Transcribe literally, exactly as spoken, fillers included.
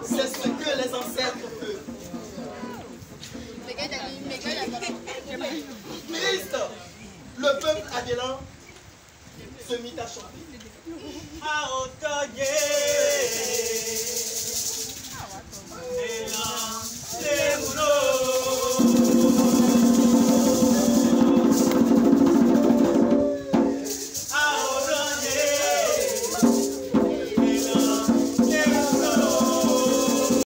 C'est ce que les ancêtres veulent. Triste, le peuple adélant se mit à chanter. À Otoye,